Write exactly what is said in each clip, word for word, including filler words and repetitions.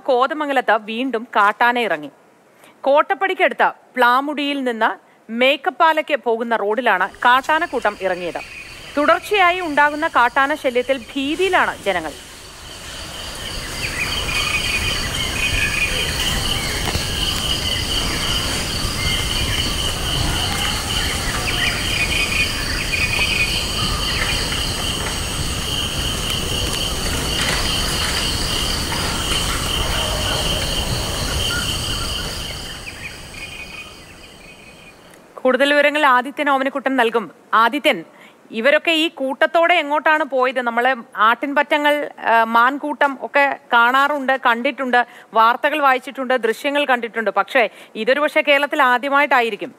കോതമംഗലത്ത് വീണ്ടും കാട്ടാന ഇറങ്ങി. കോട്ടപ്പടിക്കടുത്ത പ്ലാമുടിയിൽ നിന്ന് മേക്കപ്പാലയ്ക്ക് പോകുന്ന റോഡിലാണ് കാട്ടാനക്കൂട്ടം ഇറങ്ങിയത്. തുടർച്ചയായി ഉണ്ടാകുന്ന കാട്ടാന ശല്യത്തിൽ ഭീതിയിലാണ് ജനങ്ങൾ. കൂടുതൽ വിവരങ്ങൾ ആദിത്യൻ ഓമനക്കുട്ടൻ നൽകും. ആദിത്യൻ, ഇവരൊക്കെ ഈ കൂട്ടത്തോടെ എങ്ങോട്ടാണ് പോയത്? നമ്മൾ ആട്ടിൻപറ്റങ്ങൾ, മാൻകൂട്ടം ഒക്കെ കാണാറുണ്ട്, കണ്ടിട്ടുണ്ട്, വാർത്തകൾ വായിച്ചിട്ടുണ്ട്, ദൃശ്യങ്ങൾ കണ്ടിട്ടുണ്ട്. പക്ഷേ ഇതൊരു പക്ഷേ കേരളത്തിൽ ആദ്യമായിട്ടായിരിക്കും.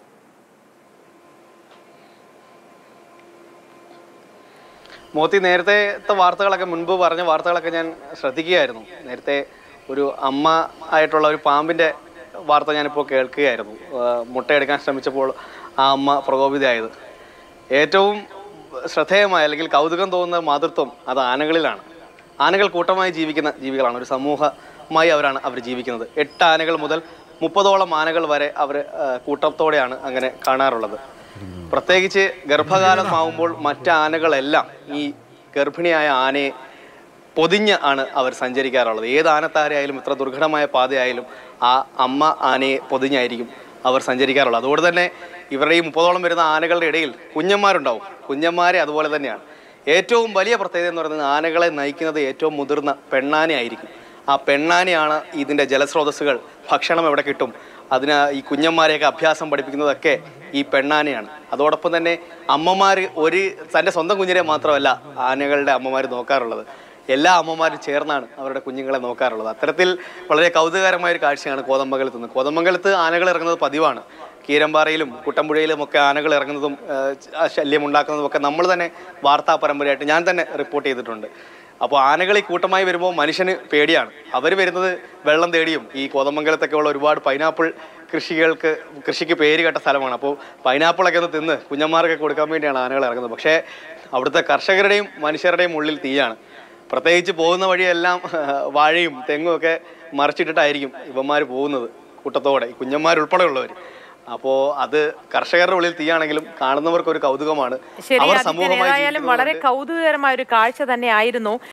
മോത്തി, നേരത്തെ വാർത്തകളൊക്കെ മുൻപ് പറഞ്ഞ വാർത്തകളൊക്കെ ഞാൻ ശ്രദ്ധിക്കുകയായിരുന്നു. നേരത്തെ ഒരു അമ്മ ആയിട്ടുള്ള ഒരു പാമ്പിന്റെ വാർത്ത ഞാനിപ്പോൾ കേൾക്കുകയായിരുന്നു. മുട്ടയെടുക്കാൻ ശ്രമിച്ചപ്പോൾ ആ അമ്മ പ്രകോപിതയായത്. ഏറ്റവും ശ്രദ്ധേയമായ അല്ലെങ്കിൽ കൗതുകം തോന്നുന്ന മാതൃത്വം അത് ആനകളിലാണ്. ആനകൾ കൂട്ടമായി ജീവിക്കുന്ന ജീവികളാണ്. ഒരു സമൂഹമായി അവരാണ് അവർ ജീവിക്കുന്നത്. എട്ട് ആനകൾ മുതൽ മുപ്പതോളം ആനകൾ വരെ അവർ കൂട്ടത്തോടെയാണ് അങ്ങനെ കാണാറുള്ളത്. പ്രത്യേകിച്ച് ഗർഭകാലമാവുമ്പോൾ മറ്റ് ആനകളെല്ലാം ഈ ഗർഭിണിയായ ആനയെ പൊതിഞ്ഞ് ആണ് അവർ സഞ്ചരിക്കാറുള്ളത്. ഏത് ആനത്താരയായാലും എത്ര ദുർഘടമായ പാതയായാലും ആ അമ്മ ആനയെ പൊതിഞ്ഞായിരിക്കും അവർ സഞ്ചരിക്കാറുള്ളത്. അതുകൊണ്ട് തന്നെ ഇവരുടെ ഈ മുപ്പതോളം വരുന്ന ആനകളുടെ ഇടയിൽ കുഞ്ഞന്മാരുണ്ടാവും. കുഞ്ഞന്മാരെ അതുപോലെ തന്നെയാണ്. ഏറ്റവും വലിയ പ്രത്യേകത എന്ന് പറയുന്നത് ആനകളെ നയിക്കുന്നത് ഏറ്റവും മുതിർന്ന പെണ്ണാനയായിരിക്കും. ആ പെണ്ണാനയാണ് ഇതിൻ്റെ ജലസ്രോതസ്സുകൾ, ഭക്ഷണം എവിടെ കിട്ടും, അതിന് ഈ കുഞ്ഞന്മാരെയൊക്കെ അഭ്യാസം പഠിപ്പിക്കുന്നതൊക്കെ ഈ പെണ്ണാനയാണ്. അതോടൊപ്പം തന്നെ അമ്മമാർ ഒരു തൻ്റെ സ്വന്തം കുഞ്ഞിനെ മാത്രമല്ല ആനകളുടെ അമ്മമാർ നോക്കാറുള്ളത്. എല്ലാ അമ്മമാരും ചേർന്നാണ് അവരുടെ കുഞ്ഞുങ്ങളെ നോക്കാറുള്ളത്. അത്തരത്തിൽ വളരെ കൗതുകകരമായ ഒരു കാഴ്ചയാണ് കോതമംഗലത്ത് നിന്ന്. കോതമംഗലത്ത് ആനകൾ ഇറങ്ങുന്നത് പതിവാണ്. കീരമ്പാറയിലും കുട്ടമ്പുഴയിലും ഒക്കെ ആനകൾ ഇറങ്ങുന്നതും ശല്യം ഉണ്ടാക്കുന്നതും ഒക്കെ നമ്മൾ തന്നെ വാർത്താ പരമ്പരയായിട്ട് ഞാൻ തന്നെ റിപ്പോർട്ട് ചെയ്തിട്ടുണ്ട്. അപ്പോൾ ആനകൾ ഈ കൂട്ടമായി വരുമ്പോൾ മനുഷ്യന് പേടിയാണ്. അവർ വരുന്നത് വെള്ളം തേടിയും. ഈ കോതമംഗലത്തൊക്കെ ഉള്ള ഒരുപാട് പൈനാപ്പിൾ കൃഷികൾക്ക് കൃഷിക്ക് പേര് കേട്ട സ്ഥലമാണ്. അപ്പോൾ പൈനാപ്പിളൊക്കെ ഒന്ന് തിന്ന് കുഞ്ഞന്മാർക്ക് കൊടുക്കാൻ വേണ്ടിയാണ് ആനകൾ ഇറങ്ങുന്നത്. പക്ഷേ അവിടുത്തെ കർഷകരുടെയും മനുഷ്യരുടെയും ഉള്ളിൽ തീയാണ്. പ്രത്യേകിച്ച് പോകുന്ന വഴിയെല്ലാം വാഴയും തെങ്ങും ഒക്കെ മറിച്ചിട്ടിട്ടായിരിക്കും ഇവന്മാർ പോകുന്നത് കൂട്ടത്തോടെ, ഈ കുഞ്ഞന്മാരുൾപ്പെടെ ഉള്ളവർ. അപ്പോൾ അത് കർഷകരുടെ ഉള്ളിൽ തീയാണെങ്കിലും കാണുന്നവർക്ക് ഒരു കൗതുകമാണ്. ശരി, വളരെ കൗതുകകരമായ ഒരു കാഴ്ച തന്നെ ആയിരുന്നു.